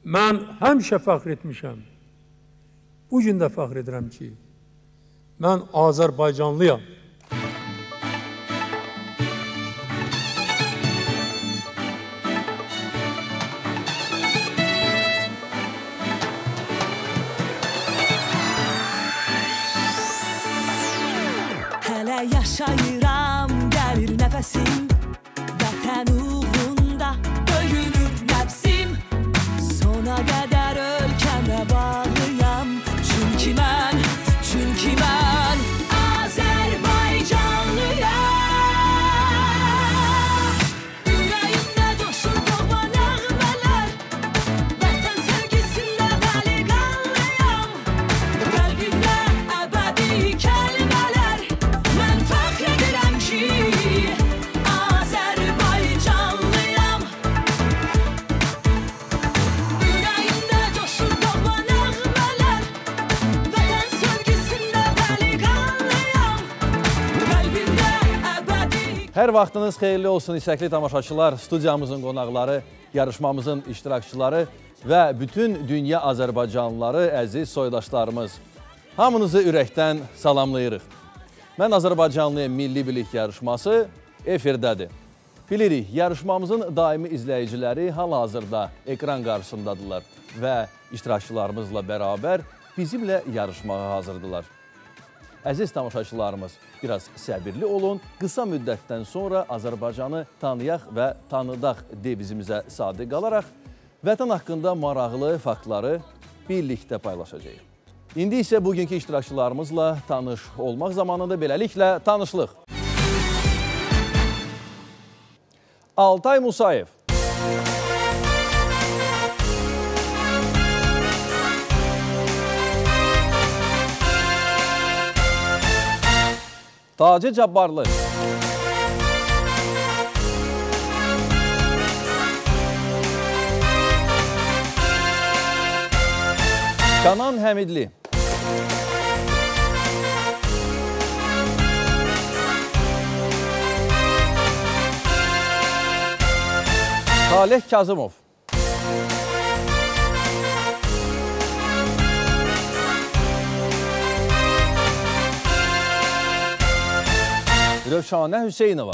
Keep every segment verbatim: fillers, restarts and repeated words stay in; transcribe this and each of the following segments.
mən həmişə fəxr etmişəm. Bu gün də fəxr edirəm ki, mən Azərbaycanlıyam. Hələ yaşayıram, gəlir nəfəsim, vətən uğrunda döyünür nəfsim. Sona qədər ölkəmə bağlıyam, çünki mən, çünki mən Azərbaycanlıyam. Ürəyimdə coşur doğma nəğmələr, vətən sevgisində dəli qanlıyam. Qəlbimdə əbədi kəlmələr, mən fəxr edirəm ki, Azərbaycanlıyam. Ürəyimdə coşur doğma nəğmələr, vətən sevgisində dəli qanlıyam. Qəlbimdə əbədi. Hər vaxtınız xeyirli olsun istəkli tamaşaçılar, studiyamızın qonaqları, yarışmamızın iştirakçıları və bütün dünya Azərbaycanlıları, əziz soydaşlarımız. Hamınızı ürəkdən salamlayırıq. Mən Azərbaycanlıyım Milli Bilik yarışması efirdədir. Bilirik, yarışmamızın daimi izləyiciləri hal-hazırda ekran qarşısındadırlar və iştirakçılarımızla bərabər bizimlə yarışmağa hazırdılar. Əziz tamaşaçılarımız, biraz səbirli olun, qısa müddətdən sonra Azərbaycanı tanıyaq və tanıdaq devizimizə sadiq qalaraq vətən haqqında maraqlı faktları birlikdə paylaşacağıq. İndi isə bugünkü iştirakçılarımızla tanış olmaq zamanında beləliklə tanışlıq. Altay Musayev. Taci Cabbarlı. Canan Həmidli. Salih Kazımov. Rövşanə Hüseynova.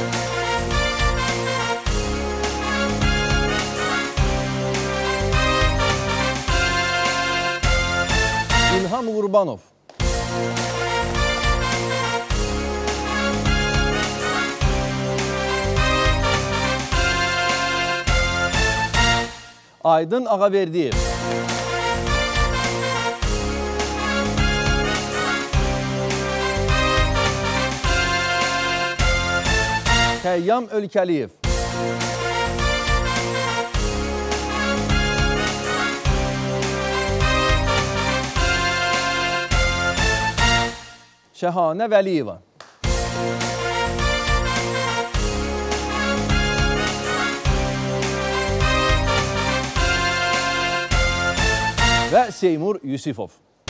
İlham Qurbanov. Aydın Ağaverdiyev. Təyyam Ölkəliyev. Şəhanə Vəliyeva. Və Seymur Yusifov.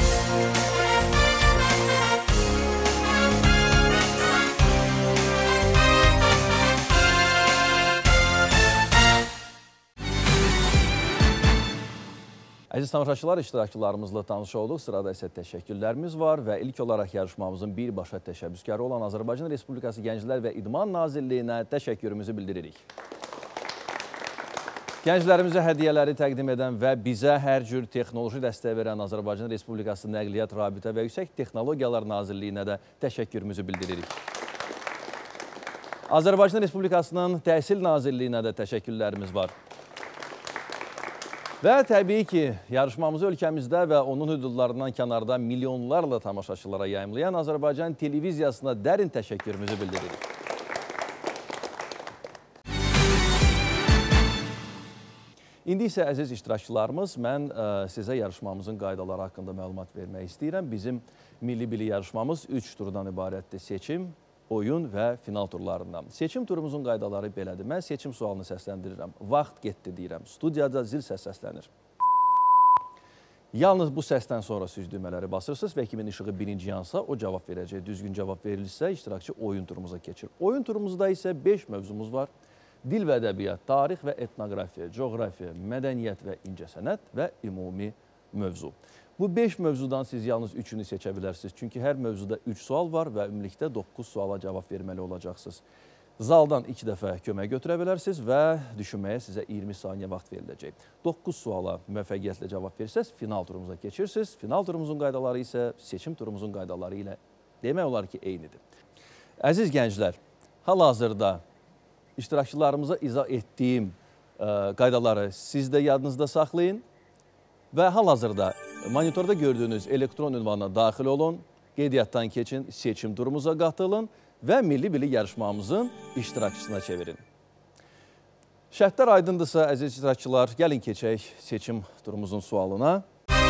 Əziz tamaşaçılar, iştirakçılarımızla tanış olduq. Sırada isə təşəkkürlərimiz var və ilk olaraq yarışmamızın birbaşa təşəbbüskarı olan Azərbaycan Respublikası Gənclər və İdman Nazirliyinə təşəkkürümüzü bildiririk. Gənclərimizə hədiyyələri təqdim edən və bizə hər cür texnoloji dəstək verən Azərbaycan Respublikası Nəqliyyat, Rabitə və Yüksək Texnologiyalar Nazirliyinə də təşəkkürümüzü bildiririk. Azərbaycan Respublikasının Təhsil Nazirliyinə də təşəkkürlərimiz var. Və təbii ki, yarışmamızı ölkəmizdə və onun hüdudlarından kənarda milyonlarla tamaşaçılara yayımlayan Azərbaycan televiziyasına dərin təşəkkürümüzü bildiririk. İndi isə əziz iştirakçılarımız, mən ə, sizə yarışmamızın qaydaları haqqında məlumat vermək istəyirəm. Bizim Milli Bilik yarışmamız üç turdan ibarətdir: seçim, oyun və final turlarından. Seçim turumuzun qaydaları belədir. Mən seçim sualını səsləndirirəm. Vaxt getdi deyirəm. Studiyada zil səs səslənir. Yalnız bu səsdən sonra siz düymələri basırsınız və kimin işığı birinci yansa o cavab verəcək. Düzgün cavab verilirsə iştirakçı oyun turumuza keçir. Oyun turumuzda isə beş mövzumuz var dil və ədəbiyyat, tarix və etnoqrafiya, coğrafiya, mədəniyyət və incəsənət və ümumi mövzu. Bu beş mövzudan siz yalnız üçünü seçə bilərsiniz. Çünki hər mövzuda üç sual var və ümumilikdə doqquz suala cavab verməli olacaqsınız. Zaldan iki dəfə kömək götürə bilərsiniz və düşünməyə sizə iyirmi saniyə vaxt veriləcək. doqquz suala müvəffəqiyyətlə cavab versəz, final turumuza keçirsiniz. Final turumuzun qaydaları isə seçim turumuzun qaydaları ilə demək olar ki, eynidir. Əziz gənclər, hal-hazırda iştirakçılarımıza izah etdiyim ə, qaydaları siz də yadınızda saxlayın və hal-hazırda monitorda gördüyünüz elektron ünvanına daxil olun, qeydiyyatdan keçin, seçim turumuza qatılın və milli-milli yarışmamızın iştirakçısına çevirin. Şərtlər aydındırsa, əziz iştirakçılar, gəlin keçək seçim turumuzun sualına.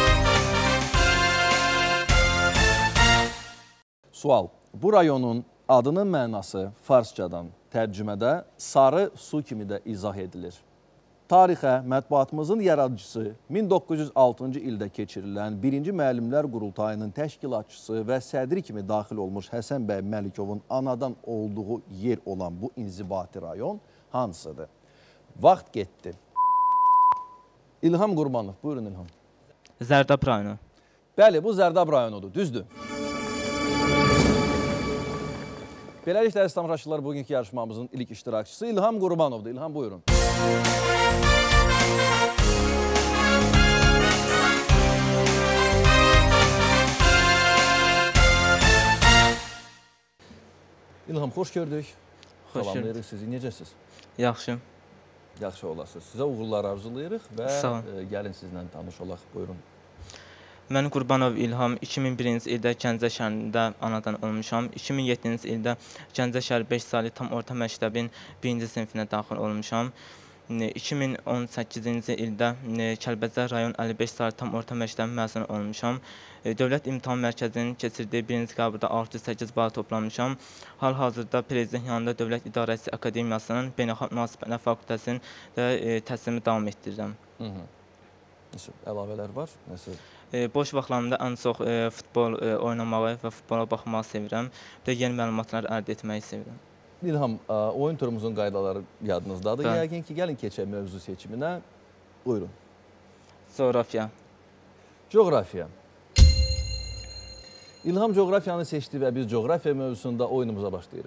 Sual. Bu rayonun adının mənası farscadan tərcümədə sarı su kimi də izah edilir. Tarixə mətbuatımızın yaradıcısı min doqquz yüz altıncı ildə keçirilən birinci müəllimlər qurultayının təşkilatçısı və sədri kimi daxil olmuş Həsən bəy Məlikovun anadan olduğu yer olan bu inzibati rayon hansıdır? Vaxt getdi. İlham Qurbanov, buyurun İlham. Zərdab rayonu. Bəli, bu Zərdab rayonudur, düzdür. Beləliklə, əziz tamaşaçılar, bugünkü yarışmamızın ilk iştirakçısı İlham Qurbanovdur. İlham, buyurun. İlham, xoş gördük. Xoş Salamlayırıq sizi. Necəsiz? Yaxşı. Yaxşı olasınız. Sizə uğurlar arzulayırıq və Sağ e, gəlin sizlə tanış olaq. Buyurun. Mən Qurbanov İlham iki min birinci ildə Gəncə şəhərində anadan olmuşam. iki min yeddinci ildə Gəncə şəhər beş saylı tam orta məktəbin birinci sinifinə daxil olmuşam. iki min on səkkizinci ildə Kəlbəcər rayon əlli beş saylı tam orta məktəbin məzunu olmuşam. Dövlət İmtahan Mərkəzinin keçirdiyi birinci qəbulda altı yüz səkkiz bal toplamışam. Hal-hazırda Prezident yanında Dövlət İdarəçisi Akademiyasının Beynəlxalq Münasibətlər Fakültəsində e, təhsilimi davam etdirirəm. Hı -hı. Nəsə əlavələr var? Nəsə? E, boş vaxtlarımda ən çox e, futbol e, oynamağı və futbola baxmağı sevirəm. Bir də yeni məlumatlar əldə etməyi sevirəm. İlham, ə, oyun turumuzun qaydaları yadınızdadır. Bəli. Yəqin ki, gəlin keçək mövzu seçiminə. Buyurun. Coğrafiya. Coğrafiya. İlham coğrafiyanı seçdi və biz coğrafiya mövzusunda oyunumuza başlayırıq.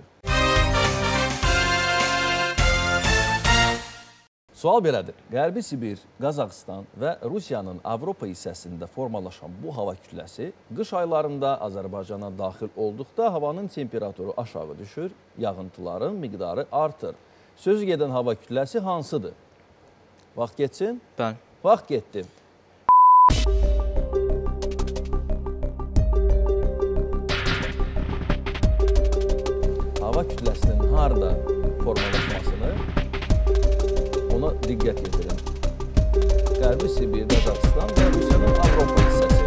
Sual belədir. Qərbi Sibir, Qazaxıstan və Rusiyanın Avropa hissəsində formalaşan bu hava kütləsi qış aylarında Azərbaycana daxil olduqda havanın temperaturu aşağı düşür, yağıntıların miqdarı artır. Sözü gedən hava kütləsi hansıdır? Vaxt getsin? Bəli. Vaxt getdi. Hava kütləsinin harda formalaşmasını ona diqqət yetirin. Qərbi Sibir, Qazaxıstan və Rusiyanın Avropa hissəsi.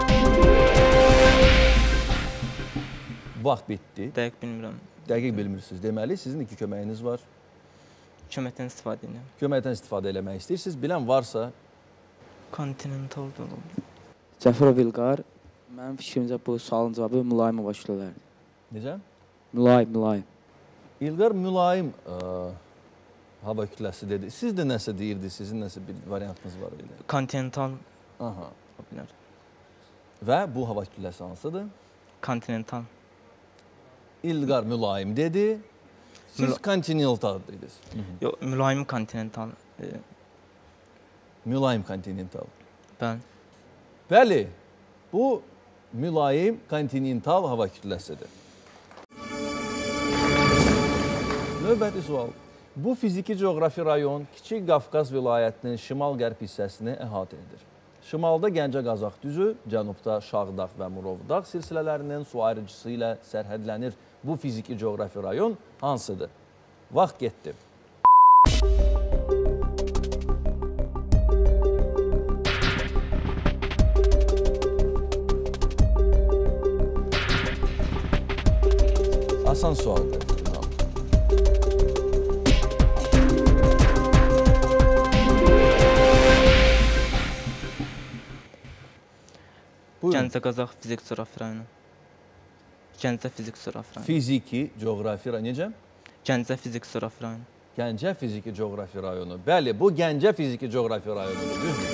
Vaxt bitdi. Dəqiq bilmirəm. Dəqiq bilmirsiniz. Deməli, sizin iki köməyiniz var. Köməkdən istifadə edirəm. Köməkdən istifadə eləmək istəyirsiniz. Bilən varsa... Kontinental da ola bilər. Cəfərov İlqar, mənim fikrimcə bu sualın cavabı mülayim hava kütlələri. Necə? Mülayim, mülayim. İlqar mülayim ə, hava kütləsi dedi. Siz də nəsə deyirdi, sizin nəsə bir variantınız var idi? Kontinental Aha. ola bilər. Və bu hava kütləsi hansıdır? Kontinental. İlqar mülayim dedi. Siz Müla kontinental dediniz. Yox, mülayim kontinental. E, mülayim kontinental. bəli. Bəli, bu mülayim kontinental hava kütləsidir. Növbəti sual. Bu fiziki coğrafi rayon Kiçik Qafqaz vilayətinin şimal-qərb hissəsini əhatə edir. Şimalda Gəncə Qazax düzü, cənubda Şağdağ və Murovdağ silsilələrinin su ayrıcısı ilə sərhədlənir. Bu fiziki coğrafi rayon hansıdır? Vaxt getdi. Asan sualdır. Gəncə Qazax fizik coğrafi rayonu. Gəncə fizik coğrafi rayonu. Fiziki coğrafi rayonu necə? Gəncə fizik coğrafi rayonu. Gəncə fiziki coğrafi rayonu. Bəli, bu Gəncə fiziki coğrafi rayonudur, düzdür?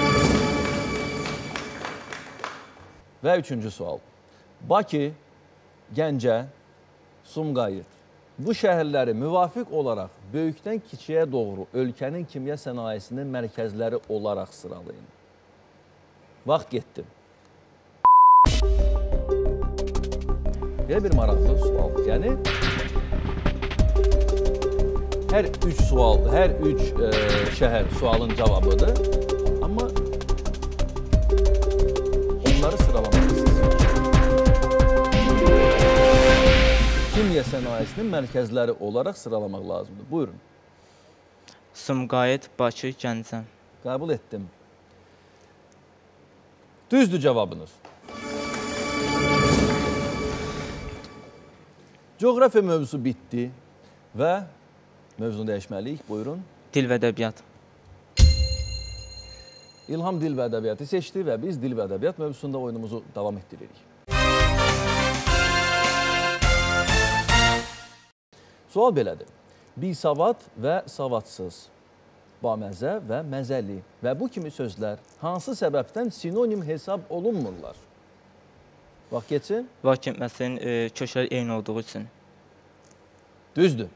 Və üçüncü sual. Bakı, Gəncə, Sumqayıt. Bu şəhərləri müvafiq olaraq böyükdən kiçiyə doğru ölkənin kimya sənayesinin mərkəzləri olaraq sıralayın. Vaxt getdi. Belə bir maraqlı sual. Yəni, hər üç sual, hər üç e, şəhər sualın cavabıdır. Amma onları sıralamalısınız. Kimya sənayesinin mərkəzləri olaraq sıralamaq lazımdır. Buyurun. Sumqayıt, Bakı, Gəncə. Qəbul etdim. Düzdür cavabınız. Coğrafiya mövzusu bitdi və mövzunu dəyişməliyik. Buyurun. Dil və ədəbiyyat. İlham dil və ədəbiyyatı seçdi və biz dil və ədəbiyyat mövzusunda oyunumuzu davam etdiririk. Sual belədir. Bisavad və savadsız, baməzə və məzəli və bu kimi sözlər hansı səbəbdən sinonim hesab olunmurlar? Vaxt geçsin. Vaxt getməsin, e, köklər eyni olduğu üçün. Düzdür.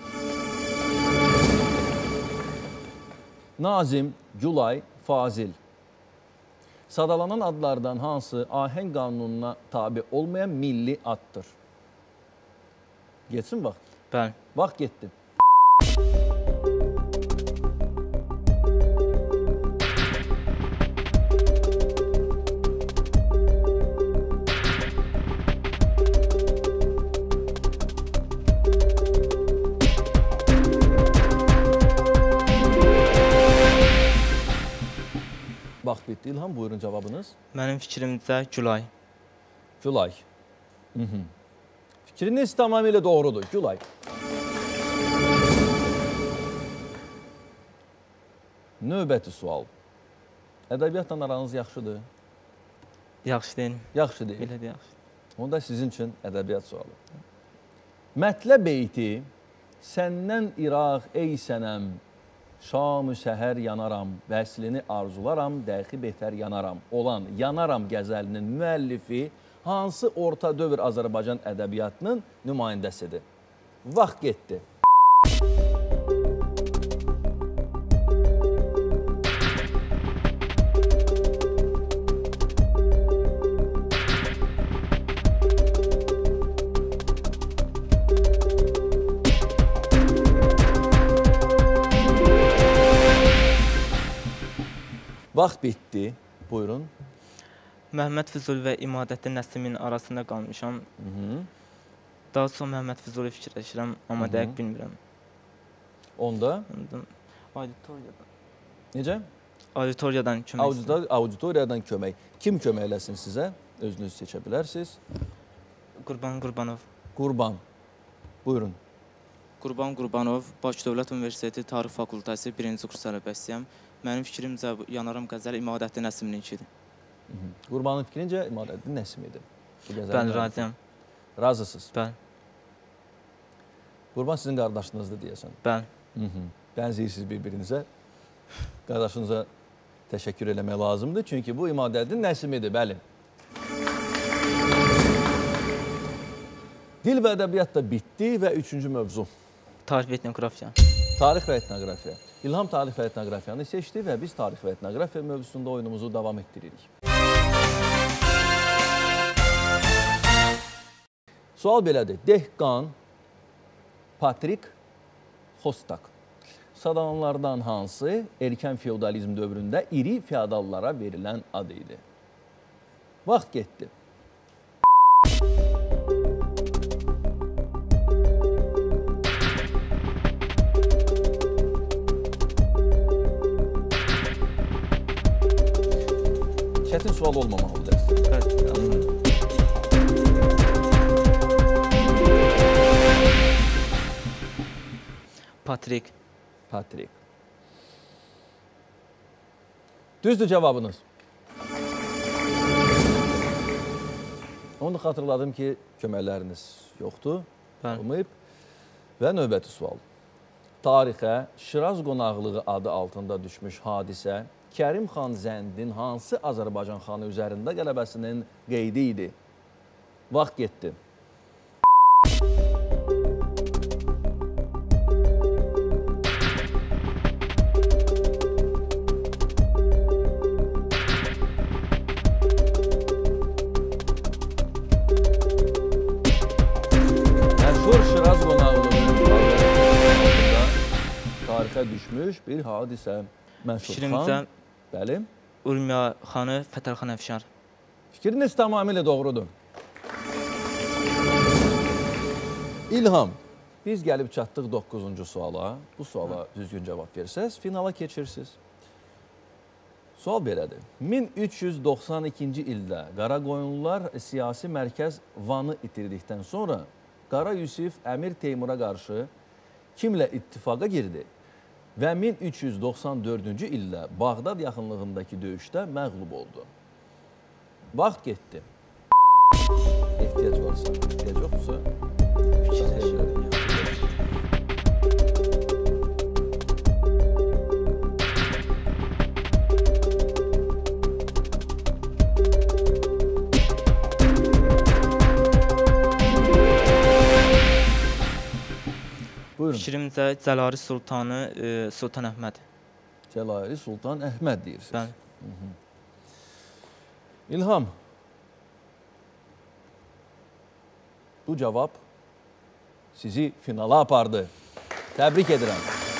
Nazim, Gülay, Fazil. Sadalanan adlardan hansı ahəng qanununa tabi olmayan milli addır? Geçsin vaxt. Bəli. Vaxt getdi. Vaxt bitdi. İlham, buyurun cavabınız. Mənim fikrimcə Gülay. Gülay. Hı -hı. Fikriniz tamamilə doğrudur. Gülay. Növbəti sual. Ədəbiyyatla aranız yaxşıdır? Yaxşı deyil. Yaxşı deyil. Belə də yaxşı. Onda sizin üçün ədəbiyyat sualı. Mətlə beyti, səndən İraq ey sənəm, şam-ı səhər yanaram, vəslini arzularam, dəxi betər yanaram olan Yanaram qəzəlinin müəllifi hansı orta dövr Azərbaycan ədəbiyyatının nümayəndəsidir? Vaxt getdi. Vaxt bitdi. Buyurun. Məhəmməd Füzuli və İmadəddin Nəsimin arasında qalmışam. Hı -hı. Daha çox Məhəmməd Füzuli fikirləşirəm, amma dəqiq bilmirəm. Onda? Ondan auditoriyadan. Necə? Auditoriyadan kömək istəyirəm. Auditoriyadan kömək. Kim kömək eləsin sizə? Özünüz seçə bilərsiniz. Qurban Qurbanov. Qurban. Buyurun. Qurban Qurbanov, Bakı Dövlət Universiteti Tarix Fakültəsi birinci kurs tələbəsiyəm. Mənim fikrimcə Yanaram qəzəli İmadəddin Nəsimininkidir. Qurbanın fikrincə İmadəddin Nəsimidir. Bəli, razıyam. Razısınız. Bəli. Qurban sizin qardaşınızdır deyəsən. Bəli. Bənziyirsiniz bir-birinizə. Qardaşınıza təşəkkür eləmək lazımdır. Çünki bu İmadəddin Nəsimidir, bəli. Dil və ədəbiyyat da bitdi və üçüncü mövzu. Tarix və etnografiya. Tarix və etnografiya. İlham tarix və etnografiyanı seçdi və biz tarix və etnografiya mövzusunda oyunumuzu davam etdiririk. Sual belədir. Dehqan, Patrik, Xostak. Sadalanlardan hansı erkən feodalizm dövründə iri feodallara verilən adı idi? Vaxt getdi. Çətin sual olmamalıdır. Patrik. Patrik. Düzdür cavabınız. Onu xatırladım ki, köməkləriniz yoxdur, olmayıb. Və növbəti sual. tarixə Şiraz qonaqlığı adı altında düşmüş hadisə Kərim xan Zəndin hansı Azərbaycan xanı üzərində qələbəsinin qeydi idi? Vaxt getdi. Məşhur Şiraz qonaqlığının tarixə düşmüş bir hadisə. Məşhur Fikrimcə xan, bəli. Urmiya xanı Fətəlxan Əfşar. Fikriniz tamamilə doğrudur. İlham, biz gəlib çatdıq doqquzuncu suala. Bu suala düzgün cavab versəz, finala keçirsiniz. Sual belədir. min üç yüz doxsan ikinci ildə Qaraqoyunlular siyasi mərkəz Vanı itirdikdən sonra Qara Yusif Əmir Teymura qarşı kimlə ittifaqa girdi və min üç yüz doxsan dördüncü ildə Bağdad yaxınlığındakı döyüşdə məğlub oldu. Vaxt getdi. Ehtiyac varsa, ehtiyac yoxdursa, fikirləşirik. Buyurun. Fikrimcə Cəlari Sultanı e, Sultan Əhməd. Cəlali Sultan Əhməd deyirsiniz. Bəli. İlham, bu cavab sizi finala apardı. Təbrik edirəm.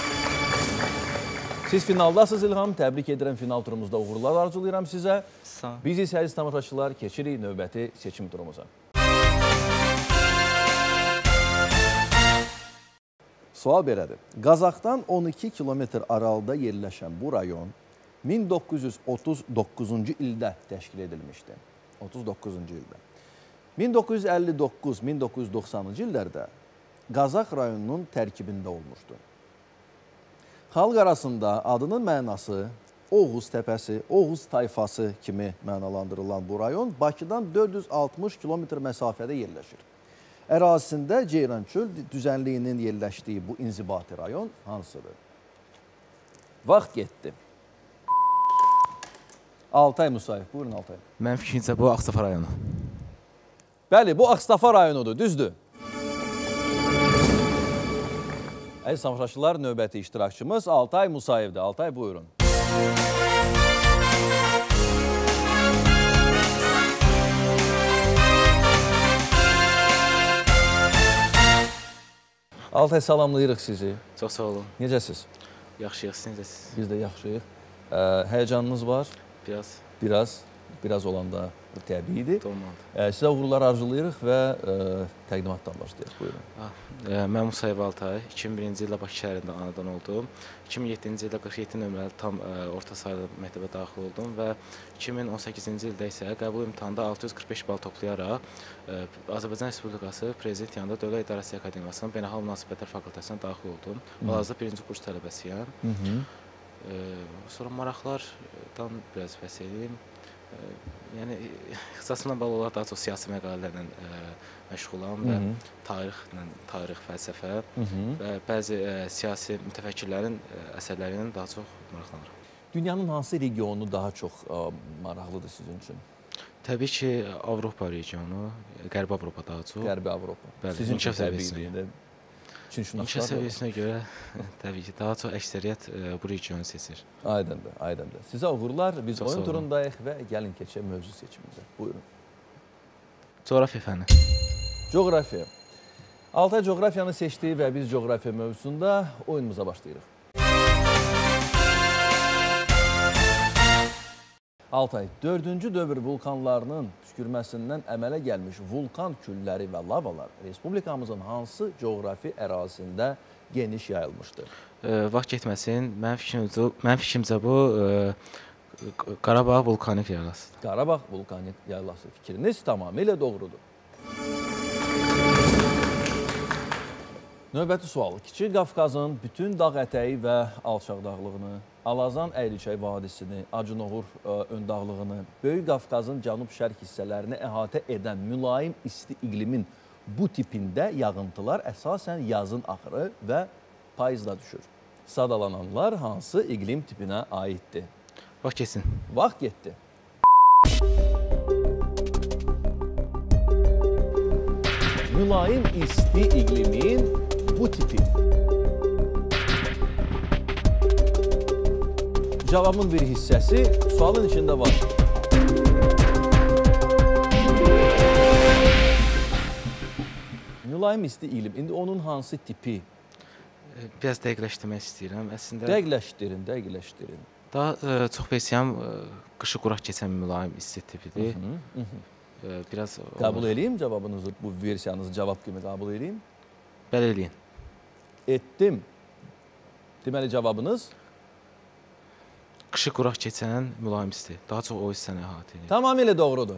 Siz finaldasınız İlham. Təbrik edirəm. Final turumuzda uğurlar arzulayıram sizə. Sağ ol. Biz isə əziz tamaşaçılar keçirik növbəti seçim turumuza. Sual belədir. Qazaxdan on iki kilometr aralıda yerləşən bu rayon min doqquz yüz otuz doqquzuncu ildə təşkil edilmişdi. otuz doqquzuncu ildə. min doqquz yüz əlli doqquz min doqquz yüz doxsanıncı illərdə Qazax rayonunun tərkibində olmuşdu. Xalq arasında adının mənası Oğuz təpəsi, Oğuz tayfası kimi mənalandırılan bu rayon Bakıdan dörd yüz altmış kilometr məsafədə yerləşir. Ərazisində Ceyrançöl düzənliyinin yerləşdiyi bu inzibati rayon hansıdır? Vaxt getdi. Altay Musayev, buyurun Altay. Mənim fikrimcə bu Ağstafa rayonu. Bəli, bu Ağstafa rayonudur, düzdür. Əziz tamaşaçılar, növbəti iştirakçımız Altay Musayevdir. Altay, buyurun. Altay, salamlayırıq sizi. Çox sağ olun. Necəsiz? Yaxşıyıq, siz necəsiz? Biz də yaxşıyıq. Həyəcanınız var? Biraz. Biraz. Biraz olanda təbiidir. Dolmalıdır. Sizə uğurlar arzulayırıq və təqdimatdan başlayaq. Buyurun. Mən Musayev Altay. iki min birinci ildə Bakı şəhərində anadan oldum. iki min yeddinci ildə qırx yeddi nömrəli tam orta saylı məktəbə daxil oldum və iki min on səkkizinci ildə isə qəbul imtahanda altı yüz qırx beş bal toplayaraq Azərbaycan Respublikası Prezident yanında Dövlət İdarəsi Akademiyasının Beynəlxalq Münasibətlər Fakültəsinə daxil oldum. Hal-hazırda birinci kurs tələbəsiyəm. Sonra maraqlardan biraz bəhs edeyim. Yəni, ixtisasımla bağlı olaraq daha çox siyasi məqalələrlə məşğulam və tarixlə, tarix, fəlsəfə və bəzi siyasi mütəfəkkirlərin əsərləri ilə daha çox maraqlanıram. Dünyanın hansı regionu daha çox maraqlıdır sizin üçün? Təbii ki, Avropa regionu, Qərbi Avropa daha çox. Qərbi Avropa. Bəli, sizin inkişaf səviyyəsinə. İnkişaf səviyyəsinə görə təbii ki, daha çox əksəriyyət bu regionu seçir. Aydındır, aydındır. Sizə uğurlar. Biz Çox oyun turundayıq və gəlin keçək mövzu seçimimizə. Buyurun. Coğrafiya fənni. Coğrafiya. Altay coğrafiyanı seçdi və biz coğrafiya mövzusunda oyunumuza başlayırıq. Altay, dördüncü dövr vulkanlarının püskürməsindən əmələ gəlmiş vulkan külləri və lavalar Respublikamızın hansı coğrafi ərazisində geniş yayılmışdır? Vaxt getməsin, mənim fikrimcə bu Qarabağ vulkanik yaylasıdır. Qarabağ vulkanik yaylası fikriniz tamamilə doğrudur. Növbəti sual. Kiçik Qafqazın bütün dağ ətəyi və alçaq dağlığını, Alazan Əyriçay vadisini, Acınoğur öndağlığını, Böyük Qafqazın cənub-şərq hissələrini əhatə edən mülayim isti iqlimin bu tipində yağıntılar əsasən yazın axırı və payızda düşür. Sadalananlar hansı iqlim tipinə aiddir? Vaxt keçsin. Vaxt getdi. Mülayim isti iqlimin bu tipi. Cavabın bir hissəsi sualın içində var. Mülayim isti iqlim. İndi onun hansı tipi? Biraz dəqiqləşdirmək istəyirəm. Əslində Dəqiqləşdirin, dəqiqləşdirin. daha ə, çox versiyam ə, qışı quraq keçən mülayim isti tipidir. Ə, Biraz Qəbul edeyim cavabınızı, bu versiyanızı cavab kimi qəbul edeyim. Bəli eləyin. Etdim. Deməli cavabınız Qışı quraq keçən mülayim isti. Daha çox o hissəni əhatə edir. tamamilə doğrudur.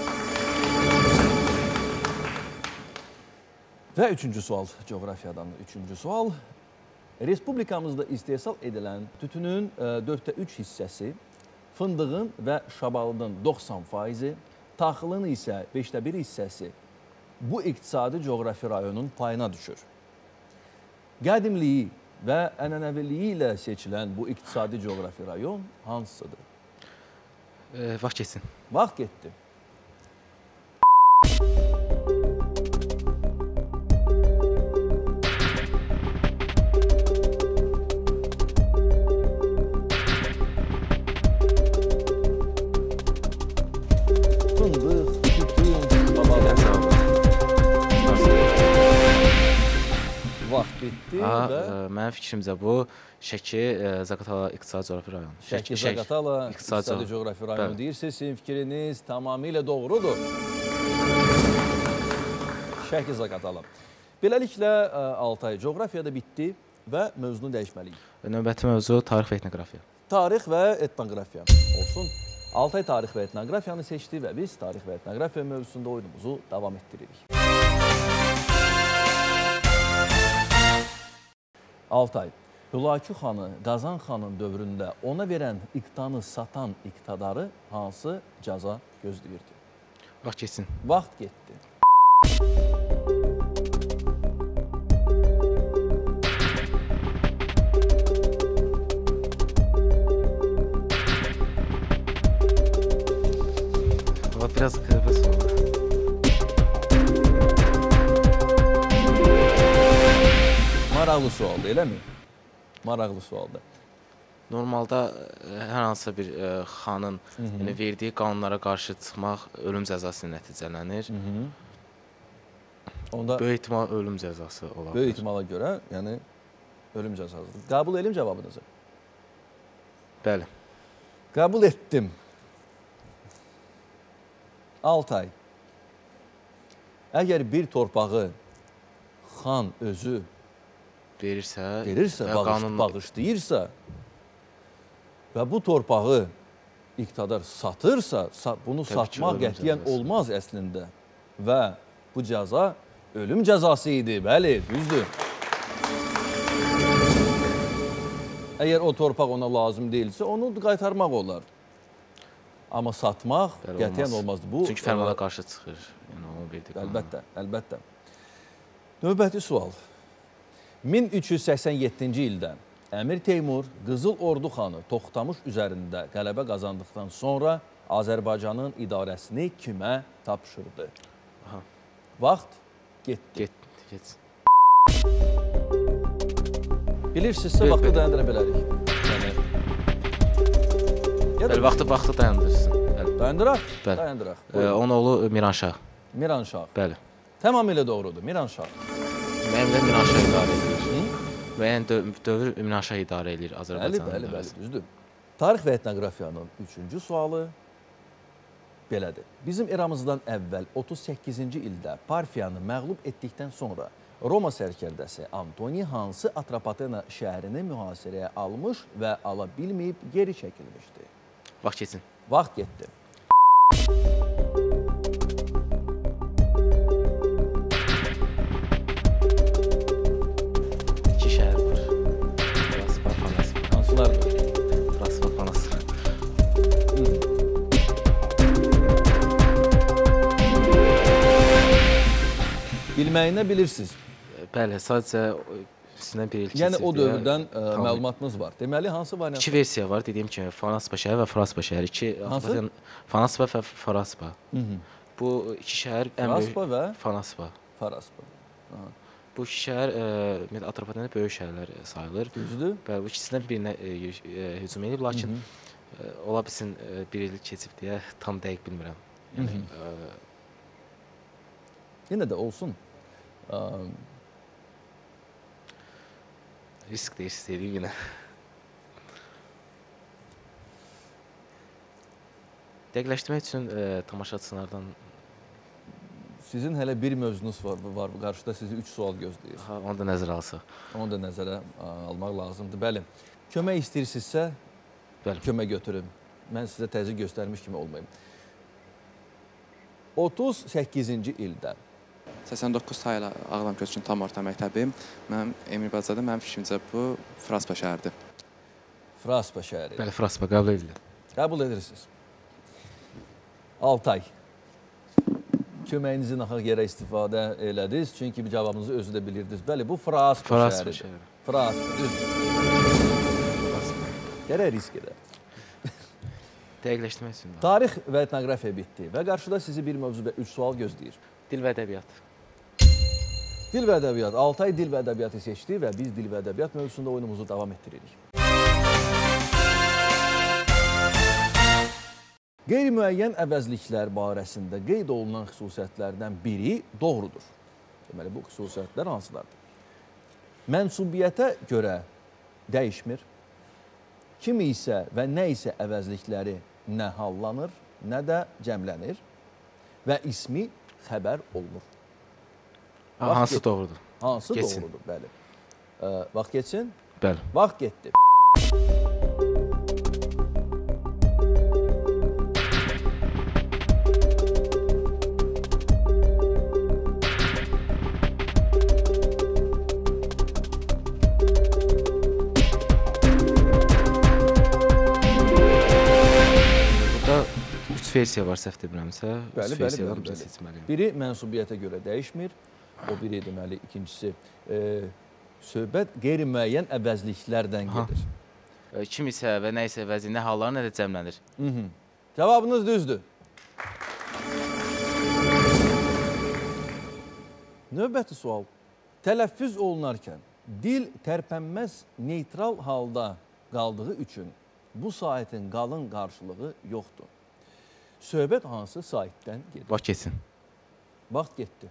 Və üçüncü sual coğrafiyadan. Üçüncü sual. Respublikamızda istehsal edilən tütünün dörddə üç hissəsi, fındığın və şabalının doxsan faizi, taxılın isə beşdə bir hissəsi bu iqtisadi coğrafi rayonun payına düşür. Qədimliyi və ənənəviliyi ilə seçilən bu iqtisadi coğrafi rayon hansıdır? Ə, Vaxt keçsin. Vaxt getdi. Fındıq, tütün, şabalı. Vaxt bitdi Ha, və ə, mənim fikrimcə bu Şəki ə, Zaqatala iqtisadi coğrafi rayon. Şəki Zaqatala iqtisadi coğrafi rayonu Bəli. deyirsiniz. Sizin fikriniz tamamilə doğrudur. Şəki Zaqatala. Beləliklə altı ay coğrafiyada bitdi və mövzunu dəyişməliyik. Növbəti mövzu tarix və etnografiya. Tarix və etnografiya olsun. Altay tarix və etnografiyanı seçdi və biz tarix və etnografiya mövzusunda oyunumuzu davam etdiririk. Altay, Hülakü xanı Qazan xanın dövründə ona verən iqtanı satan iqtadarı hansı cəza gözləyirdi? Vaxt keçsin. Vaxt getdi. Valla biraz qırmızı oldu. Maraqlı sualdır, eləmi? Maraqlı sualdır. Normalda ə, hər hansısa bir ə, xanın yəni, verdiyi qanunlara qarşı çıxmaq ölüm cəzası ilə nəticələnir. Onda Böyük ehtimal ölüm cəzası ola bilər. böyük ehtimala görə, yəni ölüm cəzasıdır. Qəbul edim cavabınızı. Bəli. Qəbul etdim. Altay. Əgər bir torpağı xan özü Verirsə, verirsə, və bağış, qanun bağışlayırsa və bu torpağı iqtidar satırsa, sa bunu Təbii ki, satmaq ölüm qətiyyən cəzası. olmaz əslində. Və bu cəza ölüm cəzası idi. Bəli, düzdür. Əgər o torpaq ona lazım deyilsə, onu qaytarmaq olar. Amma satmaq Bəli, qətiyyən olmaz. olmazdı. Bu Çünki fərmana qarşı çıxır. Yəni onu verdiyi qanun. Əlbəttə, əlbəttə. Növbəti sual. min üç yüz səksən yeddinci ildə Əmir Teymur Qızıl Ordu xanı Toxtamış üzərində qələbə qazandıqdan sonra Azərbaycanın idarəsini kimə tapşırdı? Aha. Vaxt getdi. Get, get. Bilirsinizsə, Bil- vaxtı bil- dayandıra bilərik. Yəni, ya da Bəli, vaxtı vaxtı dayandırsın. Bəli. dayandıraq, Bəli. dayandıraq. Ə, onun oğlu Miranşah. Miranşah. Bəli. Tamamilə doğrudur, Miranşah. Müəyyən də Miranşah idarə edir. Müəyyən dö- dövr Miranşah idarə edir Bəli, Azərbaycanın. bəli, bəli, düzdür. Tarix və etnografiyanın üçüncü sualı belədir. Bizim eramızdan əvvəl otuz səkkizinci ildə Parfiyanı məğlub etdikdən sonra Roma sərkərdəsi Antoni hansı Atropatena şəhərini mühasirəyə almış və ala bilməyib geri çəkilmişdi? Vaxt keçsin. Vaxt getdi. İki şəhər var. Transvar, Fanasvar. Hansılardır? Transvar, Fanasvar. Bilməyinə bilirsiniz. Bəli, sadəcə üstündən bir il keçib. Yəni o dövrdən ə, Tam- məlumatınız var. Deməli hansı variant? İki versiya var, dediyim kimi Fransa şəhəri və Fransa şəhəri. İki Hansı? Fransa və Fransa. Bu iki şəhər ən böyük Fraspa və Fransa. Faraspa. Bu iki şəhər e, ümumiyyətlə Azərbaycanda böyük şəhərlər e, sayılır. Düzdür? Bəli, bu ikisindən birinə e, yürüş- e, hücum edib, lakin e, ola bilsin e, bir il keçib deyə tam dəqiq bilmirəm. Yəni e, Yenə də olsun. Ə, risk də istəyirəm yenə. Dəqiqləşdirmək üçün e, tamaşaçılardan Sizin hələ bir mövzunuz var, var qarşıda sizi üç sual gözləyir. ha, onu da nəzərə alsaq. Onu da nəzərə ə, almaq lazımdır. Bəli. Kömək istəyirsinizsə, Bəli. kömək götürün. Mən sizə təzyiq göstərmiş kimi olmayım. otuz səkkizinci ildə səksən doqquz saylı Ağdam köçkün tam orta məktəbim. Mənim Emir Bacızadə, mənim fikrimcə bu Fraspa şəhəridir. Fraspa şəhəri. Bəli, Fraspa qəbul edilir. Qəbul edirsiniz. Altay. Köməyinizi naxaq yerə istifadə elədiniz. Çünki bir cavabınızı özü də bilirdiniz. Bəli, bu Fraspa Fraspa şəhəridir. şəhəri. Fraspa, düzdür. Gərək risk edər. Dəqiqləşdirmək üçün. də. Tarix və etnografiya bitdi və qarşıda sizi bir mövzu və üç sual gözləyir. Dil və ədəbiyyat. Dil və ədəbiyyat. Altay dil və ədəbiyyatı seçdi və biz dil və ədəbiyyat mövzusunda oyunumuzu davam etdiririk. Qeyri-müəyyən əvəzliklər barəsində qeyd olunan xüsusiyyətlərdən biri doğrudur. Deməli, bu xüsusiyyətlər hansılardır? Mənsubiyyətə görə dəyişmir. Kimi isə və nə isə əvəzlikləri nə hallanır, nə də cəmlənir və ismi xəbər olunur. Ha, Vaxt hansı get- doğrudur? Hansı Geçsin. doğrudur, bəli. Ə, vaxt geçsin? Bəli. Vaxt getdi. Burada üç versiya var, səhv demirəmsə. Bəli, Üç bəli, versiyadan bəli, birini bəli. seçməliyəm. Biri mənsubiyyətə görə dəyişmir. O biri deməli, ikincisi e, söhbət qeyri-müəyyən əvəzliklərdən Aha. gedir. E, Kim isə və nə isə vəzi nə hallar, nə də cəmlənir. Cavabınız düzdür. Növbəti sual. Tələffüz olunarkən dil tərpənməz neytral halda qaldığı üçün bu saitin qalın qarşılığı yoxdur. Söhbət hansı saitdən gedir? Vaxt keçsin. Vaxt getdi.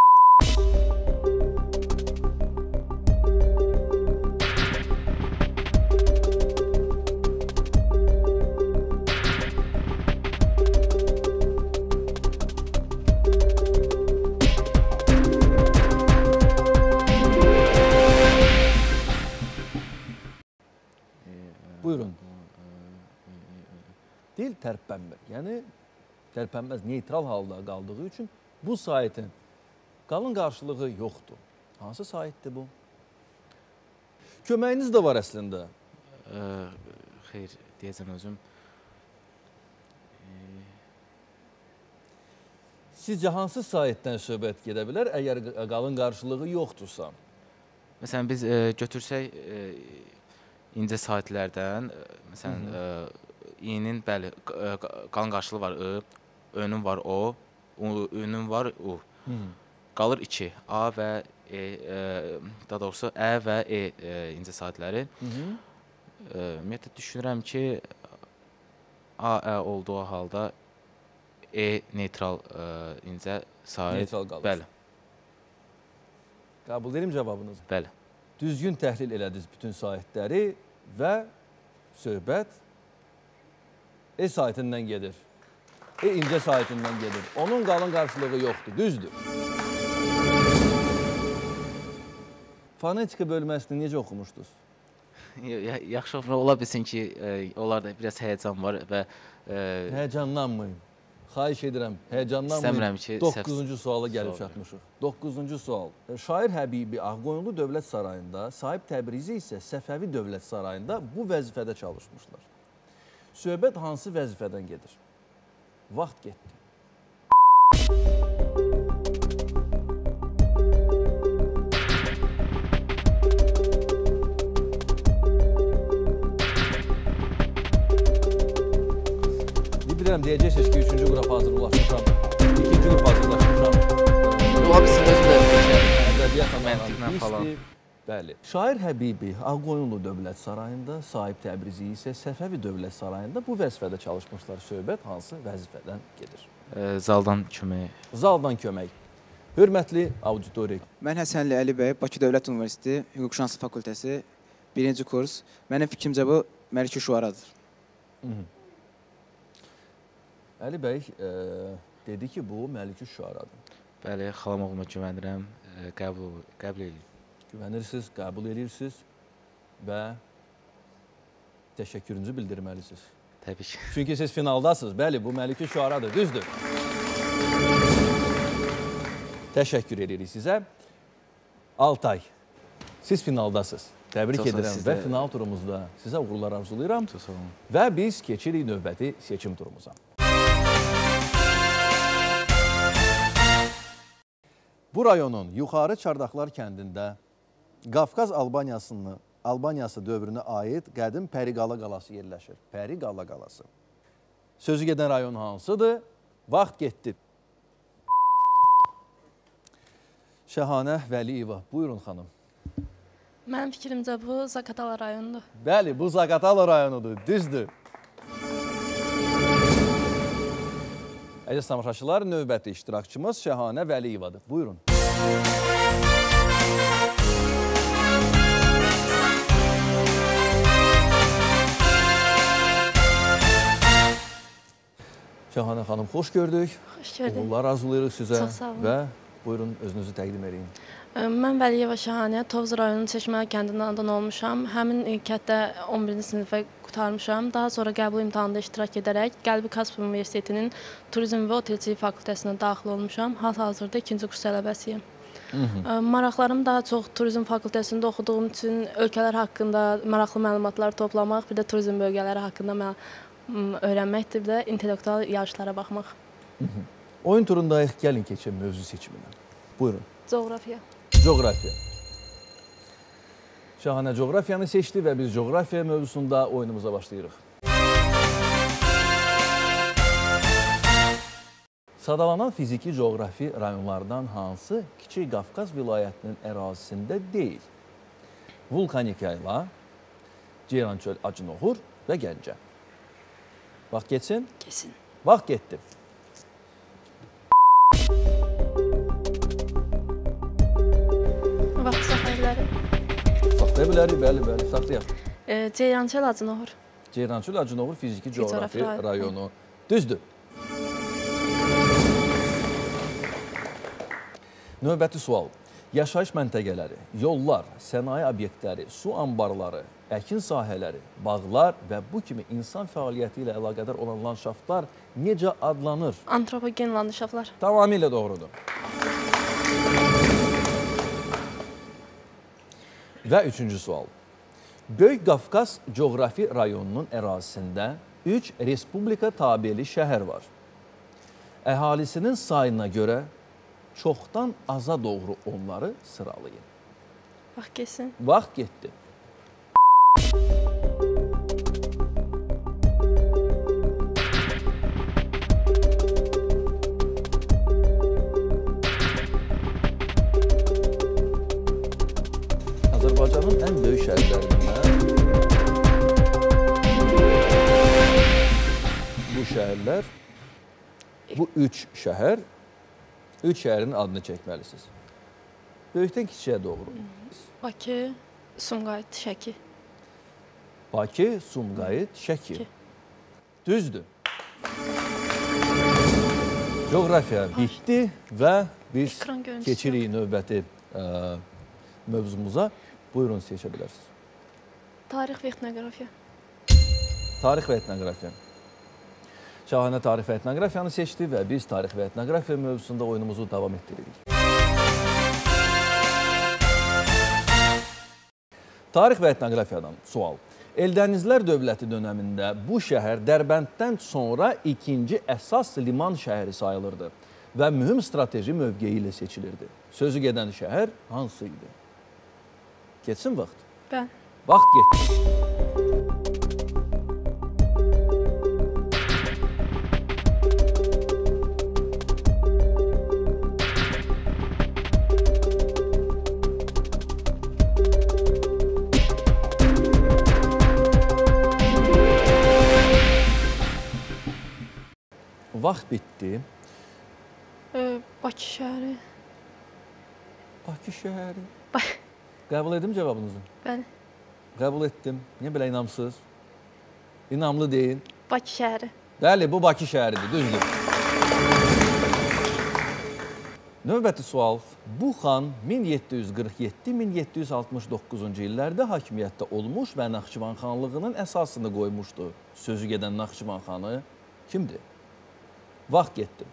Buyurun. Dil tərpənmir. Yəni tərpənməz neytral halda qaldığı üçün bu saitin qalın qarşılığı yoxdur. Hansı saitdir bu? Köməyiniz də var əslində. E, Xeyr, deyəcəm özüm. Sizcə hansı saitdən söhbət gedə bilər, əgər qalın qarşılığı yoxdursa? Məsələn, biz e, götürsək e, incə saitlərdən, e, məsələn, e, i-nin bəli, q- e, q- qalın qarşılığı var ı, ö-nün var o, u- ü-nün var u. Qalır iki. A və e, e, daha doğrusu ə və e, e incə saitləri. E, Ümumiyyətlə düşünürəm ki, A, ə olduğu halda E neytral e, incə sait. Neytral qalır. Bəli, Qəbul edim cavabınızı. bəli. Düzgün təhlil elədiniz bütün saitləri və söhbət E saitindən gedir. E incə saitindən gedir. Onun qalın qarşılığı yoxdur, düzdür. Fonetika bölməsini necə oxumuşdunuz? Ya- ya- Yaxşı ola bilsin ki, e, onlarda biraz həyəcan var və e, Həyəcanlanmayın. Xahiş edirəm, həyəcanlanmayın. İstəmirəm ki, doqquzuncu suala gəlib Sual çatmışıq. doqquzuncu sual. Şair Həbibi Ağqoyunlu Dövlət Sarayında, Sahib Təbrizi isə Səfəvi Dövlət Sarayında bu vəzifədə çalışmışlar. Söhbət hansı vəzifədən gedir? Vaxt getdi. bilirəm, deyəcəksiniz ki, üçüncü qrupa hazırlaşmışam, ikinci qrupa hazırlaşmışam. Ola bilsin, özü də Ədəbiyyat Məntiqlə falan. analisti. Bəli. Şair Həbibi Ağqoyunlu Dövlət Sarayında, Sahib Təbrizi isə Səfəvi Dövlət Sarayında bu vəzifədə çalışmışlar. Söhbət hansı vəzifədən gedir? E, Zaldan kömək. Zaldan kömək. Hörmətli auditoriya. Mən Həsənli Əli bəy, Bakı Dövlət Universiteti Hüquqşünaslıq Fakültəsi birinci kurs. Mənim fikrimcə bu Məlikü Şuaradır. Əli bəy e, dedi ki, bu Məlikü Şuaradır. Bəli, xalam oğluma güvənirəm, e, qəbul, qəbul edin. Güvənirsiniz, qəbul edirsiniz və təşəkkürünüzü bildirməlisiniz. Təbii ki. Çünki siz finaldasınız. Bəli, bu Məlikü Şuaradır, düzdür. Təşəkkür edirik sizə. Altay, siz finaldasınız. Təbrik Çox sağ edirəm olun, və sizə- final turumuzda sizə uğurlar arzulayıram. Çox sağ olun. Və biz keçirik növbəti seçim turumuza. Bu rayonun Yuxarı Çardaqlar kəndində Qafqaz Albaniyasını, Albaniyası dövrünə aid qədim Pəriqala qalası yerləşir. Pəriqala qalası. Sözü gedən rayon hansıdır? Vaxt getdi. Şəhanə Vəliyeva, buyurun xanım. Mənim fikrimcə bu Zaqatala rayonudur. Bəli, bu Zaqatala rayonudur, düzdür. Əziz tamaşaçılar, növbəti iştirakçımız Şəhanə Vəliyevadır. Buyurun. Şəhanə xanım, xoş gördük. Xoş gördük. Uğurlar arzulayırıq sizə. Çox sağ olun. Və buyurun, özünüzü təqdim edin. Mən Vəliyeva Şəhanə, Tovuz rayonunun Çeşməli kəndindən anadan olmuşam. Həmin kənddə on birinci sinifə qurtarmışam. Daha sonra qəbul imtahanında iştirak edərək Qəlbi Kasp Universitetinin Turizm və Otelçilik fakültəsinə daxil olmuşam. Hal-hazırda ikinci kurs tələbəsiyəm. Maraqlarım daha çox turizm fakültəsində oxuduğum üçün ölkələr haqqında maraqlı məlumatlar toplamaq, bir də turizm bölgələri haqqında öyrənməkdir, bir də intellektual yarışlara baxmaq. Oyun turundayıq, gəlin keçin mövzu seçiminə. Buyurun. Coğrafiya. Coğrafiya. Şəhanə coğrafiyanı seçdi və biz coğrafiya mövzusunda oyunumuza başlayırıq. Sadalanan fiziki coğrafi rayonlardan hansı Kiçik Qafqaz vilayətinin ərazisində deyil? Vulkanik Yayla, Ceyrançöl, Acınoğur və Gəncə. Vaxt geçsin? Kesin. Vaxt getdi. Vaxt saxlayabilirim. Saxlaya bilərik, bəli, bəli, saxlayaq. E, Ceyrançöl, Acınoğur. Ceyrançöl, Acınoğur fiziki coğrafi Coğrafi rayonu. Düzdür. Növbəti sual. Yaşayış məntəqələri, yollar, sənaye obyektləri, su anbarları, əkin sahələri, bağlar və bu kimi insan fəaliyyəti ilə əlaqədar olan landşaftlar necə adlanır? Antropogen landşaftlar. Tamamilə doğrudur. Və üçüncü sual. Böyük Qafqaz coğrafi rayonunun ərazisində üç respublika tabeli şəhər var. Əhalisinin sayına görə çoxdan aza doğru onları sıralayın. Vaxt geçsin. Vaxt getdi. Azərbaycanın ən böyük şəhərlərindən bu şəhərlər, bu üç şəhər, üç şəhərin adını çəkməlisiniz. Böyükdən kiçiyə doğru. Bakı, Sumqayıt, Şəki. Bakı, Sumqayıt, Şəki. Şəki. Düzdür. Coğrafiya bitdi və biz Ekran görüntüsü keçirik növbəti ə, mövzumuza. Buyurun, seçə bilərsiniz. Tarix və etnografiya. Tarix və etnografiya. Şəhanə tarix və etnografiyanı seçdi və biz tarix və etnografiya mövzusunda oyunumuzu davam etdiririk. Tarix və etnografiyadan sual. Eldənizlər dövləti dönəmində bu şəhər Dərbənddən sonra ikinci əsas liman şəhəri sayılırdı və mühüm strateji mövqeyi ilə seçilirdi. Sözü gedən şəhər hansı idi? Geçsin vaxt. Bən. Vaxt getdi. Vaxt bitdi. Ee, Bakı şəhəri. Bakı şəhəri. Bak. Qəbul edim cavabınızı? Bəli. Qəbul etdim. Niyə belə inamsız? İnamlı deyin. Bakı şəhəri. Bəli, bu Bakı şəhəridir, düzdür. Növbəti sual. Bu xan min yeddi yüz qırx yeddi min yeddi yüz altmış doqquzuncu illərdə hakimiyyətdə olmuş və Naxçıvan xanlığının əsasını qoymuşdu. Sözü gedən Naxçıvan xanı kimdir? Vaxt getdi.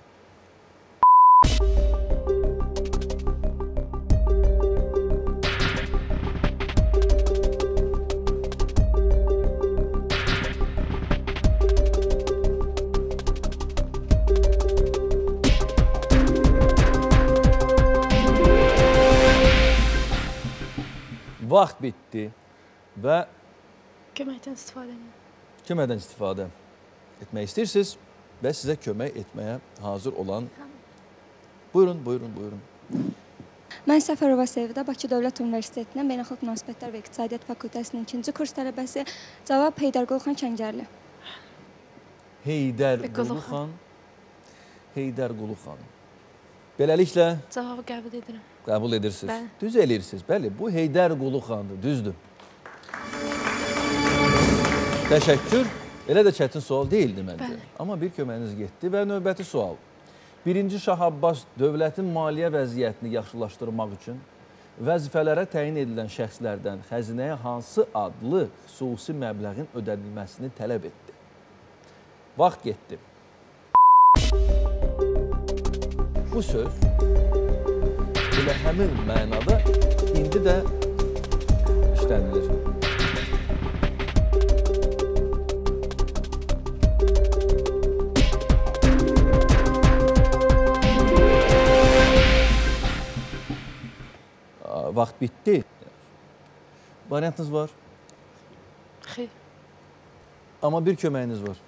Vaxt bitdi və Köməkdən istifadə edin. köməkdən istifadə etmək istəyirsiniz və sizə kömək etməyə hazır olan... Buyurun, buyurun, buyurun. Mən Səfərova Sevda, Bakı Dövlət Universitetinin Beynəlxalq Münasibətlər və İqtisadiyyat Fakültəsinin ikinci kurs tələbəsi. Cavab Heydər Quluxan Kəngərli. Heydər Quluxan. Heydər Quluxan. Beləliklə... Cavabı qəbul edirəm. Qəbul edirsiniz. Bəli. Düz eləyirsiniz. Bəli, bu Heydər Quluxandır, düzdür. Təşəkkür. Elə də çətin sual deyildi məncə. Bəli. Amma bir köməyiniz getdi və növbəti sual. Birinci Şah Abbas dövlətin maliyyə vəziyyətini yaxşılaşdırmaq üçün vəzifələrə təyin edilən şəxslərdən xəzinəyə hansı adlı xüsusi məbləğin ödənilməsini tələb etdi? Vaxt getdi. Bu söz elə həmin mənada indi də işlənilir. Vaxt bitdi. Variantınız var. Xeyr. Amma bir köməyiniz var.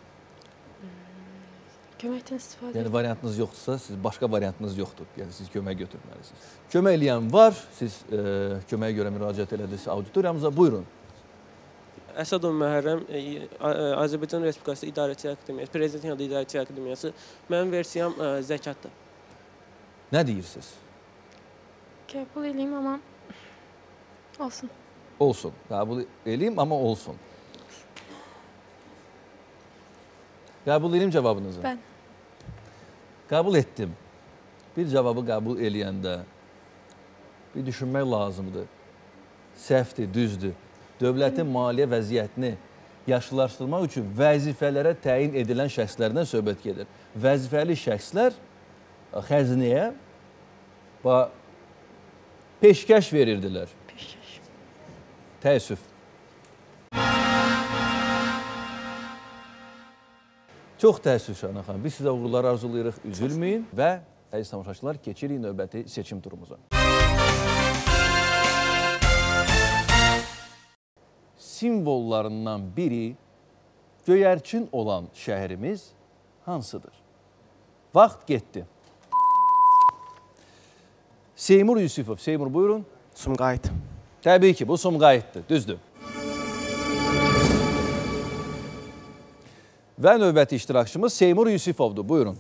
Köməkdən istifadə Yəni edin. variantınız yoxdursa, siz başqa variantınız yoxdur. Yəni siz kömək götürməlisiniz. Kömək eləyən var. Siz e, köməyə görə müraciət elədiniz auditoriyamıza. Buyurun. Əsədov Məhərrəm, e, Azərbaycan Respublikası İdarəçi Akademiyası, Prezidentin adı İdarəçi Akademiyası. Mənim versiyam e, zəkatdır. Nə deyirsiniz? Qəbul edeyim, amma olsun. Olsun. Qəbul eləyim, amma olsun. Qəbul edeyim cavabınızı? Bəli. Qəbul etdim. Bir cavabı qəbul eləyəndə bir düşünmək lazımdır. Səhvdir, düzdür. Dövlətin maliyyə vəziyyətini yaşlılaşdırmaq üçün vəzifələrə təyin edilən şəxslərdən söhbət gedir. Vəzifəli şəxslər xəzinəyə peşkəş verirdilər. Peşkəş. Təəssüf. Çox təəssüf Şahına xanım. Biz sizə uğurlar arzulayırıq, üzülməyin və əziz tamaşaçılar, keçirik növbəti seçim turumuza. Simvollarından biri göyərçin olan şəhərimiz hansıdır? Vaxt getdi. Seymur Yusifov. Seymur, buyurun. Sumqayıt. Təbii ki, bu Sumqayıtdır, düzdür. Və növbəti iştirakçımız Seymur Yusifovdur. Buyurun.